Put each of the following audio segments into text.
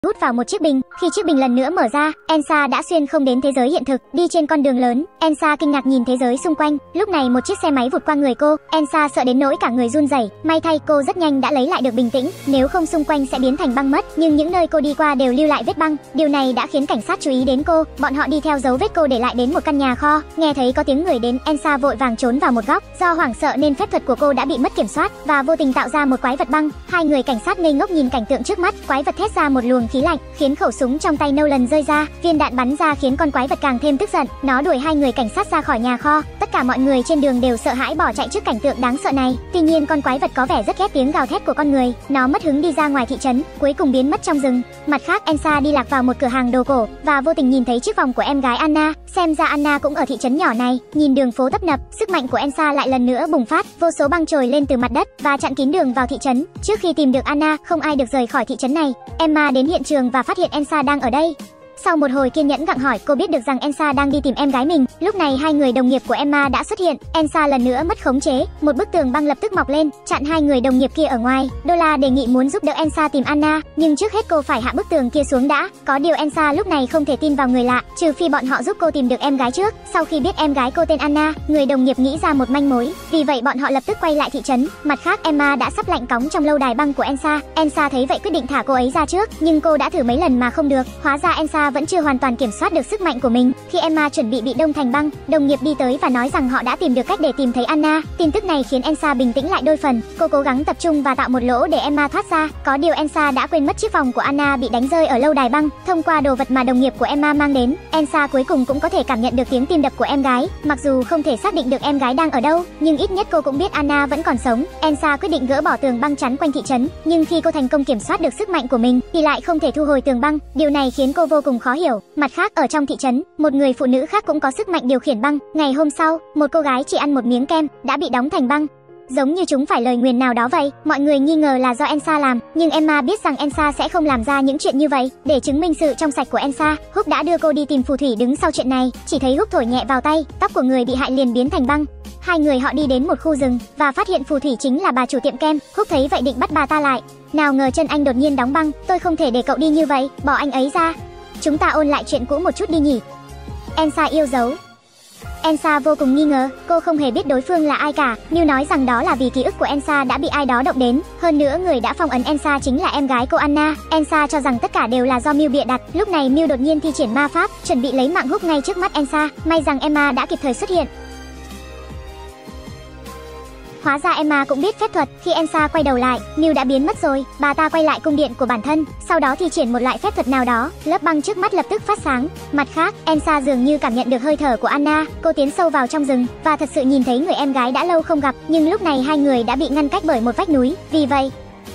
hút vào một chiếc bình. Khi chiếc bình lần nữa mở ra, Elsa đã xuyên không đến thế giới hiện thực. Đi trên con đường lớn, Elsa kinh ngạc nhìn thế giới xung quanh. Lúc này một chiếc xe máy vụt qua người cô. Elsa sợ đến nỗi cả người run rẩy. May thay cô rất nhanh đã lấy lại được bình tĩnh, nếu không xung quanh sẽ biến thành băng mất. Nhưng những nơi cô đi qua đều lưu lại vết băng. Điều này đã khiến cảnh sát chú ý đến cô. Bọn họ đi theo dấu vết cô để lại đến một căn nhà kho. Nghe thấy có tiếng người đến, Elsa vội vàng trốn vào một góc. Do hoảng sợ nên phép thuật của cô đã bị mất kiểm soát và vô tình tạo ra một quái vật băng. Hai người cảnh sát ngây ngốc nhìn cảnh tượng trước mắt. Quái vật thét ra một luồng khí lạnh, khiến khẩu súng trong tay Nolan rơi ra. Viên đạn bắn ra khiến con quái vật càng thêm tức giận. Nó đuổi hai người cảnh sát ra khỏi nhà kho. Tất cả mọi người trên đường đều sợ hãi bỏ chạy trước cảnh tượng đáng sợ này. Tuy nhiên con quái vật có vẻ rất ghét tiếng gào thét của con người. Nó mất hứng đi ra ngoài thị trấn, cuối cùng biến mất trong rừng. Mặt khác, Elsa đi lạc vào một cửa hàng đồ cổ và vô tình nhìn thấy chiếc vòng của em gái Anna. Xem ra Anna cũng ở thị trấn nhỏ này. Nhìn đường phố tấp nập, sức mạnh của Elsa lại lần nữa bùng phát. Vô số băng trồi lên từ mặt đất và chặn kín đường vào thị trấn. Trước khi tìm được Anna, không ai được rời khỏi thị trấn này. Emma đến hiện trường và phát hiện Elsa đang ở đây. Sau một hồi kiên nhẫn gặng hỏi, cô biết được rằng Elsa đang đi tìm em gái mình. Lúc này hai người đồng nghiệp của Emma đã xuất hiện. Elsa lần nữa mất khống chế, một bức tường băng lập tức mọc lên, chặn hai người đồng nghiệp kia ở ngoài. Dola đề nghị muốn giúp đỡ Elsa tìm Anna, nhưng trước hết cô phải hạ bức tường kia xuống đã. Có điều Elsa lúc này không thể tin vào người lạ, trừ phi bọn họ giúp cô tìm được em gái trước. Sau khi biết em gái cô tên Anna, người đồng nghiệp nghĩ ra một manh mối, vì vậy bọn họ lập tức quay lại thị trấn. Mặt khác, Emma đã sắp lạnh cóng trong lâu đài băng của Elsa. Elsa thấy vậy quyết định thả cô ấy ra trước, nhưng cô đã thử mấy lần mà không được. Hóa ra Elsa vẫn chưa hoàn toàn kiểm soát được sức mạnh của mình. Khi Emma chuẩn bị đông thành băng, đồng nghiệp đi tới và nói rằng họ đã tìm được cách để tìm thấy Anna. Tin tức này khiến Elsa bình tĩnh lại đôi phần. Cô cố gắng tập trung và tạo một lỗ để Emma thoát ra. Có điều Elsa đã quên mất chiếc vòng của Anna bị đánh rơi ở lâu đài băng. Thông qua đồ vật mà đồng nghiệp của Emma mang đến, Elsa cuối cùng cũng có thể cảm nhận được tiếng tim đập của em gái. Mặc dù không thể xác định được em gái đang ở đâu, nhưng ít nhất cô cũng biết Anna vẫn còn sống. Elsa quyết định gỡ bỏ tường băng chắn quanh thị trấn, nhưng khi cô thành công kiểm soát được sức mạnh của mình thì lại không thể thu hồi tường băng. Điều này khiến cô vô cùng khó hiểu. Mặt khác, ở trong thị trấn, một người phụ nữ khác cũng có sức mạnh điều khiển băng. Ngày hôm sau, một cô gái chỉ ăn một miếng kem đã bị đóng thành băng. Giống như chúng phải lời nguyền nào đó vậy. Mọi người nghi ngờ là do Elsa làm, nhưng Emma biết rằng Elsa sẽ không làm ra những chuyện như vậy. Để chứng minh sự trong sạch của Elsa, Hook đã đưa cô đi tìm phù thủy đứng sau chuyện này. Chỉ thấy Hook thổi nhẹ vào tay, tóc của người bị hại liền biến thành băng. Hai người họ đi đến một khu rừng và phát hiện phù thủy chính là bà chủ tiệm kem. Hook thấy vậy định bắt bà ta lại. Nào ngờ chân anh đột nhiên đóng băng. Tôi không thể để cậu đi như vậy, bỏ anh ấy ra. Chúng ta ôn lại chuyện cũ một chút đi nhỉ. Elsa yêu dấu. Elsa vô cùng nghi ngờ, cô không hề biết đối phương là ai cả. Mew nói rằng đó là vì ký ức của Elsa đã bị ai đó động đến. Hơn nữa người đã phong ấn Elsa chính là em gái cô Anna. Elsa cho rằng tất cả đều là do Mew bịa đặt. Lúc này Mew đột nhiên thi triển ma pháp, chuẩn bị lấy mạng Hook ngay trước mắt Elsa. May rằng Emma đã kịp thời xuất hiện. Hóa ra Emma cũng biết phép thuật. Khi Elsa quay đầu lại, Mew đã biến mất rồi. Bà ta quay lại cung điện của bản thân, sau đó thi triển một loại phép thuật nào đó. Lớp băng trước mắt lập tức phát sáng. Mặt khác, Elsa dường như cảm nhận được hơi thở của Anna. Cô tiến sâu vào trong rừng và thật sự nhìn thấy người em gái đã lâu không gặp. Nhưng lúc này hai người đã bị ngăn cách bởi một vách núi. Vì vậy,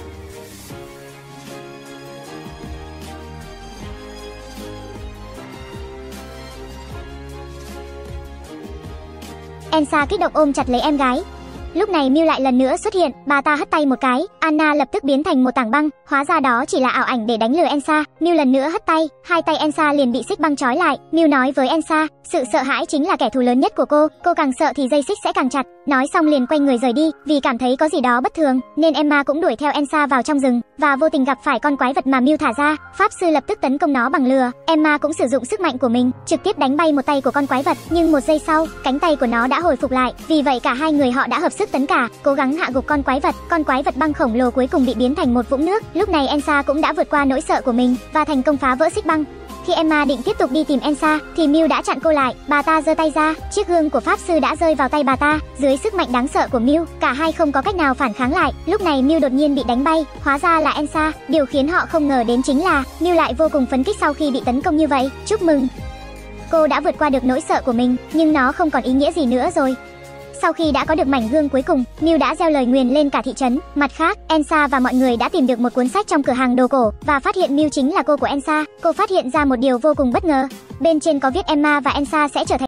Elsa kích động ôm chặt lấy em gái. Lúc này Mew lại lần nữa xuất hiện, bà ta hất tay một cái, Anna lập tức biến thành một tảng băng. Hóa ra đó chỉ là ảo ảnh để đánh lừa Elsa. Mew lần nữa hất tay, hai tay Elsa liền bị xích băng trói lại. Mew nói với Elsa, sự sợ hãi chính là kẻ thù lớn nhất của cô càng sợ thì dây xích sẽ càng chặt. Nói xong liền quay người rời đi, vì cảm thấy có gì đó bất thường, nên Emma cũng đuổi theo Elsa vào trong rừng và vô tình gặp phải con quái vật mà Mew thả ra. Pháp sư lập tức tấn công nó bằng lửa. Emma cũng sử dụng sức mạnh của mình, trực tiếp đánh bay một tay của con quái vật, nhưng một giây sau, cánh tay của nó đã hồi phục lại. Vì vậy cả hai người họ đã hợp sức tấn cả, cố gắng hạ gục con quái vật. Con quái vật băng khổng lồ cuối cùng bị biến thành một vũng nước. Lúc này Elsa cũng đã vượt qua nỗi sợ của mình và thành công phá vỡ xích băng. Khi Emma định tiếp tục đi tìm Elsa thì Mew đã chặn cô lại. Bà ta giơ tay ra, chiếc gương của pháp sư đã rơi vào tay bà ta. Dưới sức mạnh đáng sợ của Mew, cả hai không có cách nào phản kháng lại. Lúc này Mew đột nhiên bị đánh bay, hóa ra là Elsa. Điều khiến họ không ngờ đến chính là Mew lại vô cùng phấn khích sau khi bị tấn công như vậy. Chúc mừng, cô đã vượt qua được nỗi sợ của mình, nhưng nó không còn ý nghĩa gì nữa rồi. Sau khi đã có được mảnh gương cuối cùng, Mew đã gieo lời nguyền lên cả thị trấn. Mặt khác, Elsa và mọi người đã tìm được một cuốn sách trong cửa hàng đồ cổ và phát hiện Mew chính là cô của Elsa. Cô phát hiện ra một điều vô cùng bất ngờ. Bên trên có viết Emma và Elsa sẽ trở thành